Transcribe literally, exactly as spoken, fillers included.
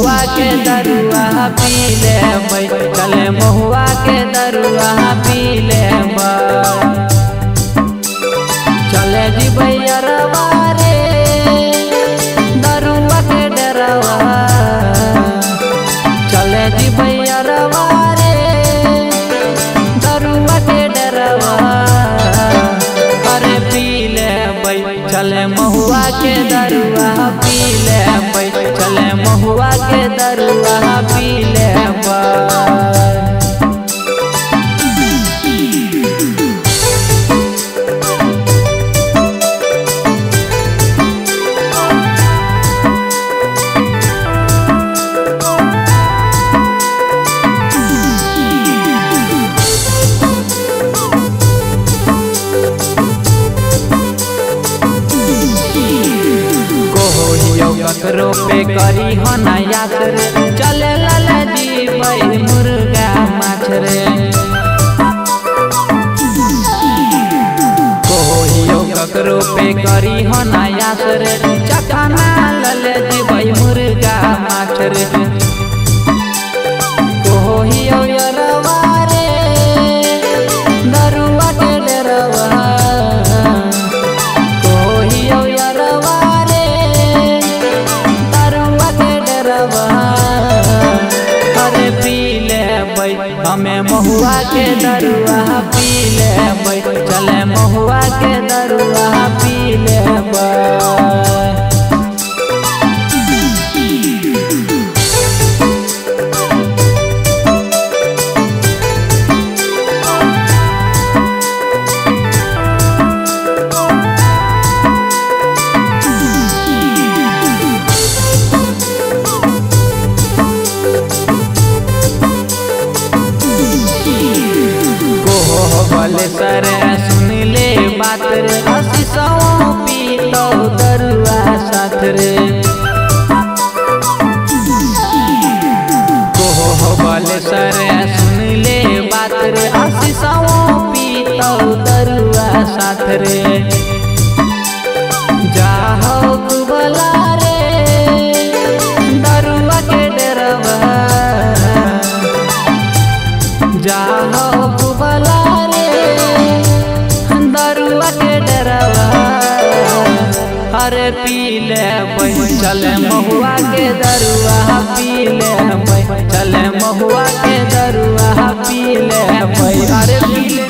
महुआ के दरुआ पी ले चले महुआ के दरुआ पी ले चले जी भैया रे दरुआ के डरवा चले जी भैया रे दरुआ के डरवा अरे पी ले चले महुआ के दरुआ पी ले चले महुआ के दरुआ पी ले ककरो पे करी हो ना यातर चले लाला जी भाई मुर्गा माछ रे कोहियो ककरो पे करी हो ना यातर चखाना लाला जी भाई मुर्गा माछ रे कोहियो यरवा रे दरुआ के डरवा हमें महुआ के दरुआ पी ले चले महुआ के दरुआ पी ले बोले सर सुन ले बात रे हसी सौ पी तो दरुआ साथ रे कोहो बोले सर सुन ले बात रे हसी सौ पी तो दरुआ साथ रे जाहो कुबला रे दरुआ के डरवा जाहो कुबला अरे पी ले चले महुआ के दरुआ पी ले चले महुआ के दरुआ पी ले अरे पी ले।